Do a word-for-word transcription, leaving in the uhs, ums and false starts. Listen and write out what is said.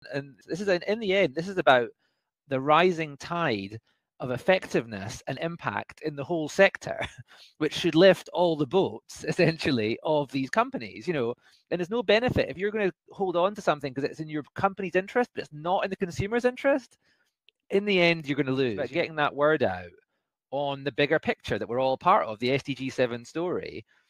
And this is, in the end, this is about the rising tide of effectiveness and impact in the whole sector, which should lift all the boats, essentially, of these companies, you know. And there's no benefit if you're going to hold on to something because it's in your company's interest, but it's not in the consumer's interest. In the end, you're going to lose. But getting that word out on the bigger picture that we're all part of, the S D G seven story,